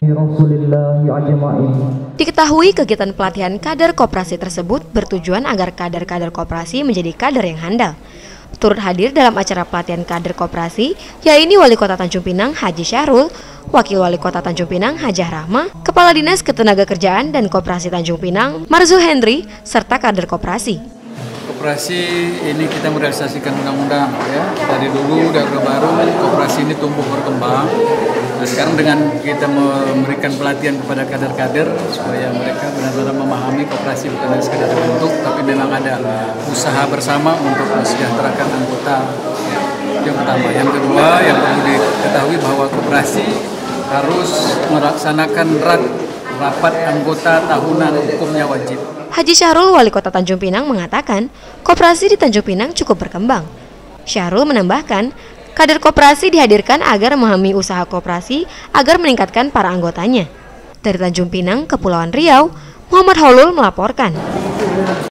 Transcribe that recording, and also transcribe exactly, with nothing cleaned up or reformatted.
Diketahui kegiatan pelatihan kader koperasi tersebut bertujuan agar kader-kader koperasi menjadi kader yang handal. Turut hadir dalam acara pelatihan kader koperasi, yaitu Wali Kota Tanjung Pinang Haji Syahrul, Wakil Wali Kota Tanjung Pinang Hajah Rahma, Kepala Dinas Ketenagakerjaan dan Koperasi Tanjung Pinang Marzu Hendri, serta kader koperasi. Koperasi ini kita merealisasikan undang-undang ya. Dari dulu dari baru koperasi ini tumbuh berkembang. Nah, sekarang dengan kita memberikan pelatihan kepada kader-kader supaya mereka benar-benar memahami koperasi bukan hanya sekedar bentuk, tapi memang ada usaha bersama untuk mensejahterakan anggota. Ya. Yang pertama, yang kedua yang perlu diketahui bahwa koperasi harus melaksanakan rat, rapat anggota tahunan hukumnya wajib. Haji Syahrul, Wali Kota Tanjung Pinang, mengatakan koperasi di Tanjung Pinang cukup berkembang. Syahrul menambahkan, kader koperasi dihadirkan agar memahami usaha koperasi agar meningkatkan para anggotanya. Dari Tanjung Pinang, Kepulauan Riau, Muhammad Haulul melaporkan.